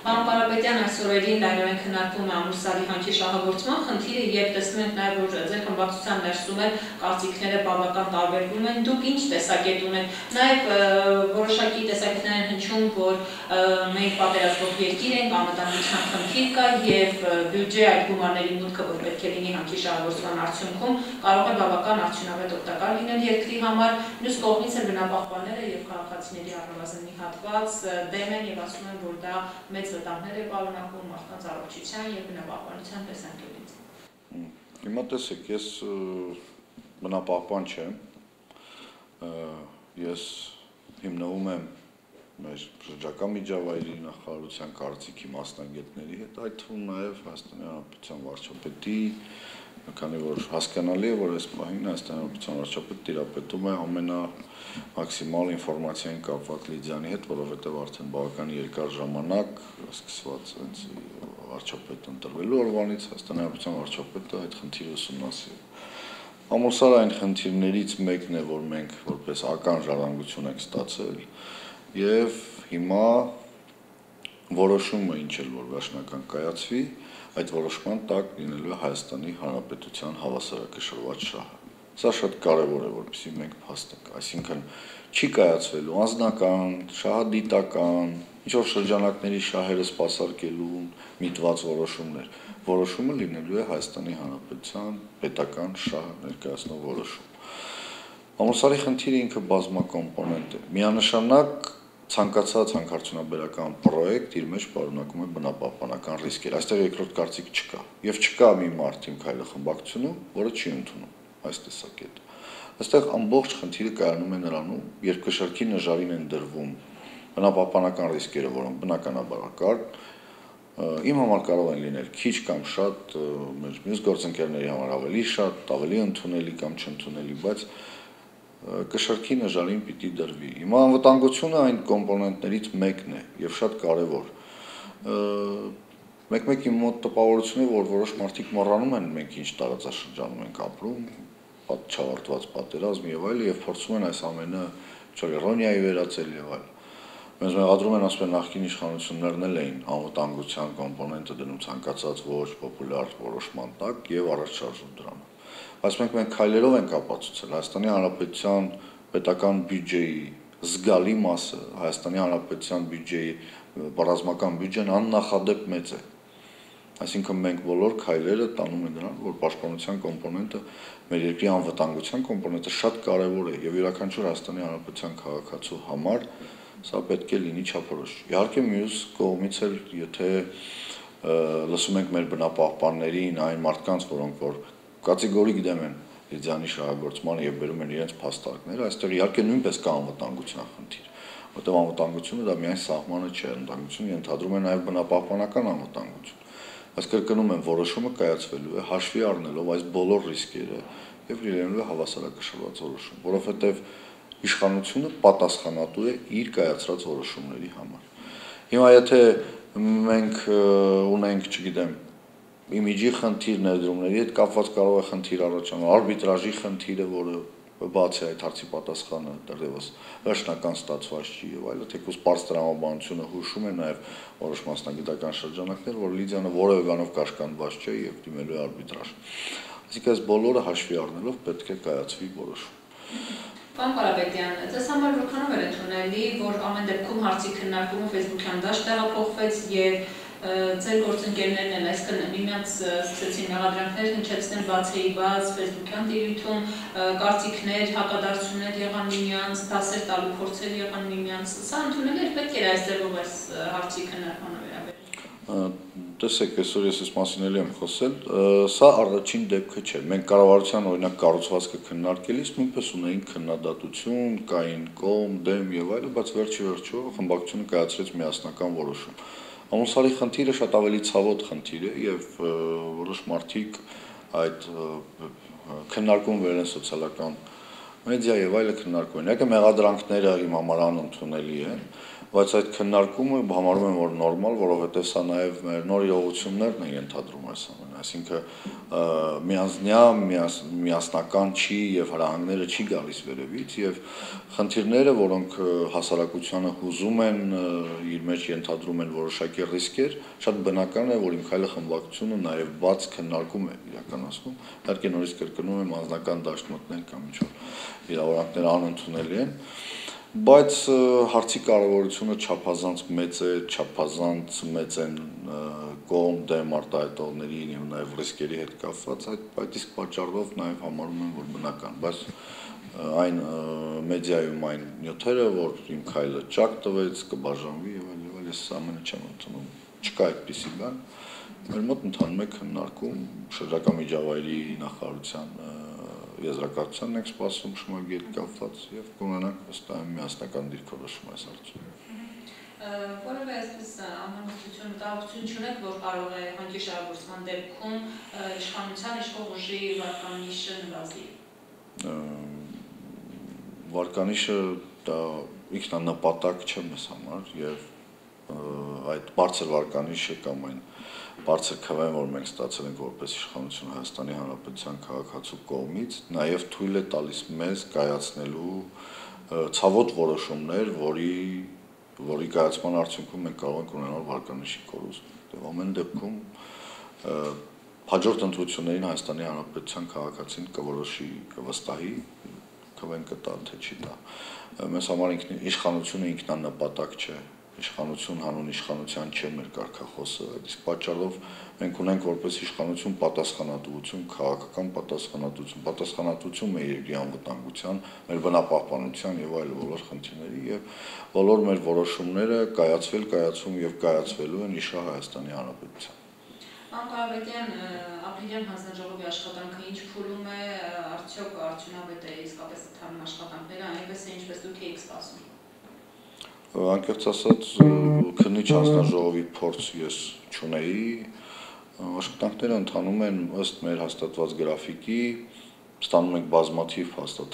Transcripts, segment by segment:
Պարոն Կարապետյան, այս օրերին լայնորեն քննարկվում է Ամուր հանքի շահագործման խնդիրը եւ տեսնում ենք նաեւ, որ ձեր խմբակցության ներսում էլ կարծիքները բավական տարբերվում են։ Դուք ինչ տեսակետ ունեք։ Նաեւ որոշակի տեսակետներ են հնչում, որ մենք պատերազմող երկիր ենք, անվտանգության խնդիր կա եւ բյուջե այդ գումարների մուտքը, որ պետք է լինի հանքի շահագործման արդյունքում, կարող է բավական արդյունավետ օգտակար լինել երկրի համար։ Մյուս կողմից էլ բնապահպանները եւ քաղաքացիների առնվազն մի հատված դեմ են եւ ասում են, որ դա մեծ վտանգներ է պարունակում մարդկանց առողջության եւ բնապահպանության տեսանկյունից։ Հիմա տեսեք, ես բնապահպան չեմ, ես հիմնվում եմ մեր շրջակա միջավայրի նախարարության կարծիքի մասնագետների հետ, այդ թվում նաև Հայաստանի Հանրապետության վարչապետի, քանի որ հասկանալի է, որ այս պահին Հայաստանի Հանրապետության վարչապետը տիրապետում է ամենամաքսիմալ ինֆորմացիային կապված Լիդիանի հետ, որովհետև արդեն բավական երկար ժամանակ սկսված վարչապետ ընտրվելու օրվանից Հայաստանի Հանրապետության վարչապետը այդ խնդիրը ուսումնասիրել։ Ամուսար այն խնդիրներից մեկն է, որ մենք որպես ական ժառանգություն ենք ստացել եւ հիմա որոշումը ինչ էլ որ վերջնական կայացվի, այդ որոշման տակ լինելու է Հայաստանի Հանրապետության հավասարակշռված շահը։ Սա շատ կարևոր է, որպեսզի մենք փաստենք, այսինքն չի կայացվելու անձնական, շահադիտական, ինչ որ շրջանակների շահերը սպասարկելու միտված որոշումներ, որոշումը լինելու է Հայաստանի Հանրապետության պետական շահը ներկայացնող որոշում։ Ամուսարի խնդիրը ինքը բազմակոմպոնենտ է։ Միանշանակ ցանկացած հանքարդյունաբերական պրոյեկտ իր մեջ պարունակում է բնապահպանական ռիսկեր։ Այստեղ երկրորդ կարծիք չկա։ Եվ չկա մի մարդ իմ քայլը խմբակցությունում, որը չի ընդունում այս տեսակետը։ Այստեղ ամբողջ խնդիրը կայանում է նրանում, երբ կշռքի նժարին են դրվում բնապահպանական ռիսկերը, որոնք բնականաբար կան, իմ համար կարող են լինել քիչ կամ շատ, մեր մյուս գործընկերների համար ավելի շատ, ավելի ընդունելի կամ չընդունելի, բայց կշռքի նժարին պիտի դրվի։ Հիմա անվտանգությունը այն կոմպոնենտներից մեկն է եւ շատ կարեւոր։ Մեկ-մեկ իմ մոտ տպավորություն է, որ որոշ մարդիկ մոռանում են մենք ինչ տարածաշրջանում ենք ապրում, չավարտված պատերազմ եւ այլն, եւ փորձում են այս ամենը իռոնիայի վերածել եւ այլն։ Մեզ մեղադրում են, ասում են, նախկին իշխանություններն էլ էին անվտանգության կոմպոնենտը դնում ցանկացած ոչ պոպուլյար որոշման տակ եւ առաջ շարժում դրան։ Բայց մենք քայլերով ենք ապացուցել Հայաստանի Հանրապետության պետական բյուջեի զգալի մասը, Հայաստանի Հանրապետության բյուջեի ռազմական բյուջեն աննախադեպ մեծ է։ Այսինքն մենք բոլոր քայլերը տանում ենք նրան, որ պաշտպանության կոմպոնենտը, մեր երկրի անվտանգության կոմպոնենտը շատ կարևոր է եւ յուրաքանչյուր Հայաստանի Հանրապետության քաղաքացու համար սա պետք է լինի չափորոշ։ Իհարկե մյուս կողմից էլ, եթե լսում ենք մեր բնապահպաններին, այն մարդկանց, որոնք որ կատեգորիկ դեմ են Լիդիանի շահագործմանը եւ բերում են իրենց փաստարկները, այստեղ իհարկե նույնպես կա անվտանգության խնդիր, որտեղ անվտանգությունը դա միայն սահմանը չէ, անվտանգությունը ենթադրում է նաեւ բնապահպանական անվտանգություն։ Բայց կրկնում եմ, որոշումը կայացվելու է հաշվի առնելով այս բոլոր ռիսկերը եւ լինելու է հավասարակշռված որոշում, որովհետեւ իշխանությունը պատասխանատու է իր կայացրած որոշումների համար։ Հիմա եթե մենք ունենք, չգիտեմ, իմիջի խնդիր ներդրումների հետ կապված կարող է խնդիր առաջանալ, արբիտրաժի խնդիրը, որը բաց է այդ հարցի պատասխանը դեռևս վերջնական ստացված չի եւ այլն, թեկուզ պարզ տրամաբանությունը հուշում է նաեւ որոշ մասնագիտական շրջանակներ, որ Լիդիանը որևէ բանով կաշկանդված չէ եւ դիմելու է արբիտրաժ։ Այսինքն այս բոլորը հաշվի առնելով պետք է կայացվի որոշում։ Պարոն Կարապետյան, ձեզ համար որքանով էր ընդունելի, որ ամեն դեպքում հարցի քննարկումը Facebook-յան դաշտ տեղափոխվեց եւ ձեր գործընկերներն էլ այսքան միմյանց սկսեցին մեղադրանքներ հնչեցնել բացի բաց Facebook-յան տիրույթում, կարծիքներ, հակադարձություններ եղան միմյանց, դասեր տալու փորձեր եղան միմյանց։ Սա ընդունելի էր, պետք էր այս ձևով այս հարցի քննարկմանը վերաբերել։ Տեսեք, այսօր ես այս մասին եմ խոսել, սա առաջին դեպքը չէ։ Մենք կառավարության օրինակ կառուցվածքը քննարկելիս նույնպես ունեինք քննադատություն, կային կողմ, դեմ եւ այլն, բայց վերջիվերջո խմբակցությունը կայացրեց միասնական որոշում։ Ամուսարի խնդիրը շատ ավելի ցավոտ խնդիր է եւ որոշ մարդիկ այդ քննարկում վերեն սոցիալական մեդիա եւ այլը քննարկում են։ Եկե մեղադրանքները իմ համար անընդունելի են, բայց այդ քննարկումը համարում եմ որ նորմալ, որովհետև սա նաև մեր նոր իրողություններն են ենթադրում այս ամենը, այսինքն միանձնյա միասնական չի եւ հրահանգները չի գալիս վերևից եւ խնդիրները, որոնք հասարակությանը հուզում են, իր մեջ ենթադրում են որոշակի ռիսկեր, շատ բնական է, որ իմ քայլը խմբակցությունը նաև բաց քննարկում է իրականացնում, իհարկե նորից կրկնում եմ անձնական դաշտ մտնել կամ ինչ-որ իրավարանքները անընդունելի են, բայց հարցի կարևորությունը չափազանց մեծ է, չափազանց մեծ են կողմ դեմ արտահայտողների եւ նաեւ ռիսկերի հետ կապված, այդ իսկ պատճառով նաեւ համարում եմ, որ բնական, բայց այն մեդիայում այն նյութերը, որ իմ քայլը ճակ տվեց, կբաժանվի եւ այլ, ես ամենը չեմ ընդունում, չկա այդպիսի բան, մեր մոտ ընթանում է քննարկում շրջակա միջավայրի նախարարության եզրակացությանն ենք սպասում շմագի հետ կապված եւ կունենանք ըստ այն միասնական դիրքորոշում այս հարցում։ Որովհետև այսպես ամենություն մտահոգություն չունեք, որ կարող է հանդիսավորման դեպքում իշխանության իշխող ուժի վարկանիշը նվազի։ Վարկանիշը դա ինքնանպատակ չէ մեզ համար եւ այդ բարձր վարկանիշը կամ այն բարձր քվեն, որ մենք ստացել ենք որպես իշխանություն Հայաստանի Հանրապետության քաղաքացու կողմից, նաև թույլ է տալիս մեզ կայացնելու ցավոտ որոշումներ, որի կայացման արդյունքում մենք կարող ենք ունենալ վարկանիշի կորուստ։ Եվ ամեն դեպքում հաջորդ ընտրություններին Հայաստանի Հանրապետության քաղաքացին կորոշի, կվստահի, քվեն կտա, թե չի տա։ Մեզ համար իշխանությունը ինքնանպատակ չէ։ Իշխանություն հանուն իշխանության չէ մեր կարգախոսը, իսկ պատճառով մենք ունենք որպես իշխանություն պատասխանատվություն, քաղաքական պատասխանատվություն մեր երկրի անվտանգության, մեր բնապահպանության եւ այլ բոլոր խնդիրների եւ բոլոր մեր որոշումները կայացվում եւ կայացվելու են իշահ Հայաստանի Հանրապետության։ Անկարավետյան ապրիլյան հանձնաժողովի աշխատանքը ինչ փուլում է, արդյոք արդյունավետ է իսկապես թարմ աշխատանքները, այնպես է ինչպես դուք եք սպասում։ Անկեղծ ասած, քննիչ հանձնաժողովի փորձ ես չունեի, աշխատանքները ընթանում են ըստ մեր հաստատված գրաֆիկի, ստանում ենք բազմաթիվ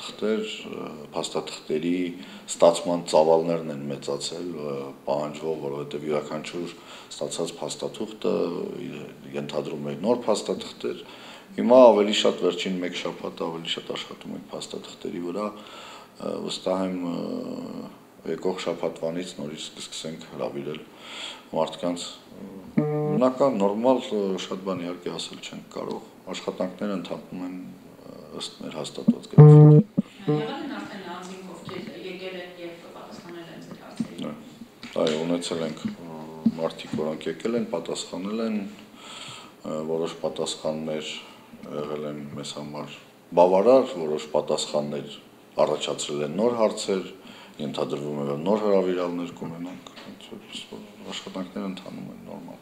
փաստաթղթերի ստացման ծավալներն են մեծացել, պահանջվող, որովհետև յուրաքանչյուր ստացած փաստաթուղթը ենթադրում է նոր փաստաթղթեր, հիմա ավելի շատ վերջին մեկ շաբաթ ավելի շատ աշխատում ենք փաստաթղթերի վրա, վստահ եմ եկող շաբաթվանից նորից կսկսենք հրավիրել մարդկանց բնական նորմալ շատ բան իհարկե ասել չենք կարող աշխատանքները ընթանում են ըստ մեր հաստատված գրաֆիկի։ Եղել են արդեն անձինք ովքեր եկել են եւ պատասխանել են ձեր հարցերին։ Այո, ունեցել ենք մարդիկ, որոնք եկել են, պատասխանել են, որոշ պատասխաններ եղել են մեզ համար բավարար, որոշ պատասխաններ առաջացրել են նոր հարցեր, ենթադրվում է որ նոր հրավիրալներ կունենանք, աշխատանքները ընթանում են նորմալ։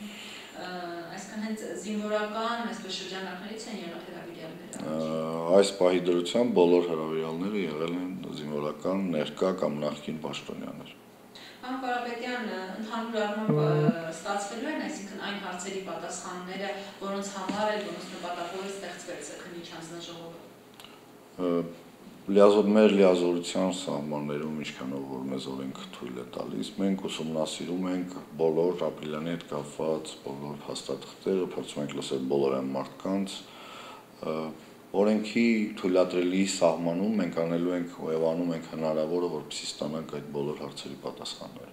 Այսքան հենց զինվորական, այսպես շրջանակներից են եղել հրավիրյալները։ Այս պահի դրությամբ բոլոր հրավիրալները եղել են զինվորական, ներկա կամ նախկին պաշտոնյաներ։ Պարոն Կարապետյան, ընդհանուր առմամբ ստացվելու են, այսինքն այն հարցերի պատասխանները, որոնց համար է, որոնց նպատակով է ստեղծվել քննիչ հանձնաժողովը։ Մեր լիազորության սահմաններում ինչքանով որ մեզ օրենք թույլ է տալիս, մենք ուսումնասիրում ենք բոլոր ապրիլյանի հետ կապված բոլոր փաստաթղթերը, փորձում ենք լսել բոլոր այն մարդկանց, օրենքի թույլատրելի սահմանում մենք անելու ենք եւ անում ենք հնարավորը, որպեսզի ստանանք այդ բոլոր հարցերի պատասխանները։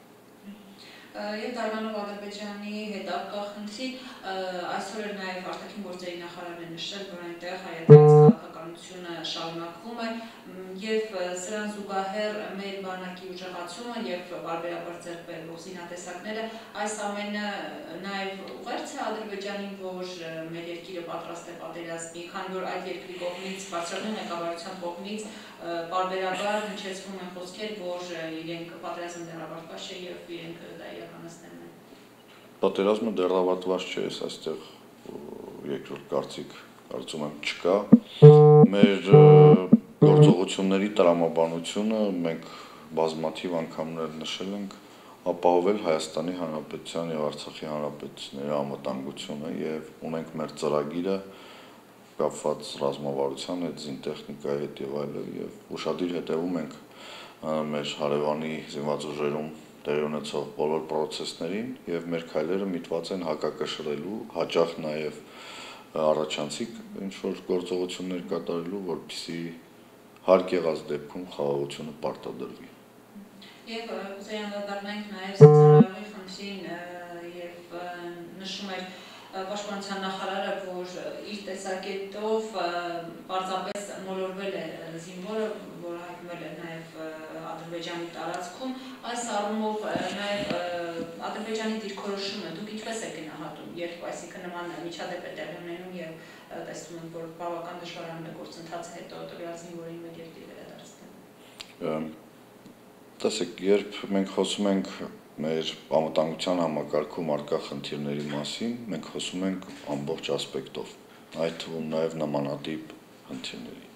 Եվ դառնալով Ադրբեջանի հետ արկա խնդրի, այսօր էլ նաև արտաքին գործերի նախարարն է նշել, որ այնտեղ հայաստանցի քաղաքականությունը շարունակվում է եւ սրան զուգահեռ մեր բանակի ուժեղացումը եւ բարբերաբար ձեռք բերվող զինատեսակները այս ամենը նաև ուղերձ է Ադրբեջանին, որ մեր երկիրը պատրաստ է պատերազմի, քանի որ այդ երկրի կողմից բարձրագույն ղեկավարության կողմից բարբերաբար հնչեցվում են խոսքեր, որ իրենք պատերազմը դեռավարտված չէ եւ իրենք դա իրականացնելու են։ Պատերազմը դեռավարտված չէ, ես այստեղ երկրորդ կարծում եմ չկա։ Մեր գործողությունների տրամաբանությունը մենք բազմաթիվ անգամներ նշել ենք ապահովել Հայաստանի Հանրապետության եւ Արցախի Հանրապետությունների անվտանգությունը եւ ունենք մեր ծրագիրը կապված ռազմավարության հետ, զինտեխնիկայի հետ եւ այլն եւ ուշադիր հետեւում ենք մեր հարևանի զինված ուժերում տեղի ունեցող բոլոր process-ներին եւ մեր քայլերը միտված են հակակշռելու, հաճախ նաեւ առաջանցիկ ինչ-որ գործողություններ կատարելու, որպեսզի հարկ եղած դեպքում խաղաղությունը պարտադրվի։ Եվ կուզեի անդրադառնանք նաեւ սոցիալական խնդրին եւ նշում էր Պաշտպանության նախարարը, որ իր տեսակետով պարզապես մոլորվել է զինվորը, որը հայտնվել է նաև Ադրբեջանի տարածքում, այս առումով նաև Ադրբեջանի դիրքորոշումը դուք ինչպես եք գնահատում, երբ այսինքն նման միջադեպ է տեղի ունենում եւ տեսնում եք, որ բավական դժվարանում է գործընթացը հետո տվյալ զինվորին մեր երկրի վերադարձնել։ Տեսեք, երբ մենք խոսում ենք մեր անվտանգության համակարգում առկա խնդիրների մասին, մենք խոսում ենք ամբողջ ասպեկտով, այդ թվում նաև նմանատիպ խնդիրների։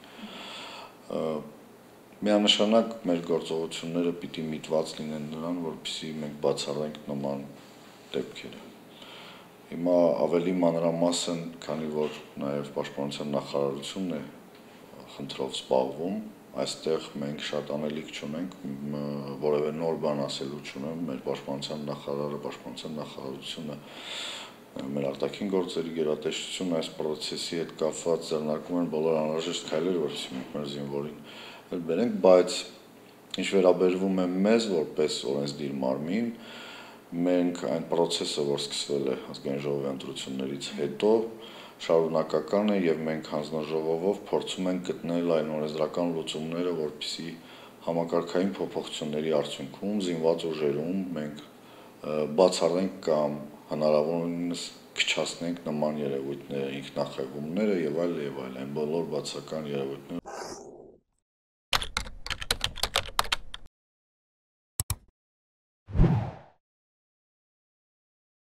Միանշանակ մեր գործողությունները պիտի միտված լինեն նրան, որպեսզի մենք բացառենք նման դեպքերը։ Հիմա ավելի մանրամասն, քանի որ նաև Պաշտպանության նախարարությունն է խնդրով զբաղվում, այստեղ մենք շատ անելիք չունենք, որևէ նոր բան ասելու չունեմ, մեր Պաշտպանության նախարարը, Պաշտպանության նախարարությունը, մեր արտաքին գործերի գերատեսչությունը այս process-ի հետ կապված ձեռնարկում են բոլոր անհրաժեշտ քայլերը, որպեսզի մենք մեր զինվորին բերենք, բայց ինչ վերաբերվում է մեզ որպես օրենսդիր մարմին, մենք այն process-ը, որ սկսվել է ազգային ժողովի ընտրություններից հետո, շարունակական է եւ մենք հանձնաժողովով փորձում ենք գտնել այն օրենսդրական լուծումները, որպեսզի համակարգային փոփոխությունների արդյունքում զինված ուժերում մենք բացառենք կամ հնարավորինս քչացնենք նման երևույթները, ինքնախեղումները եւ այլ, այն բոլոր բացական երևույթները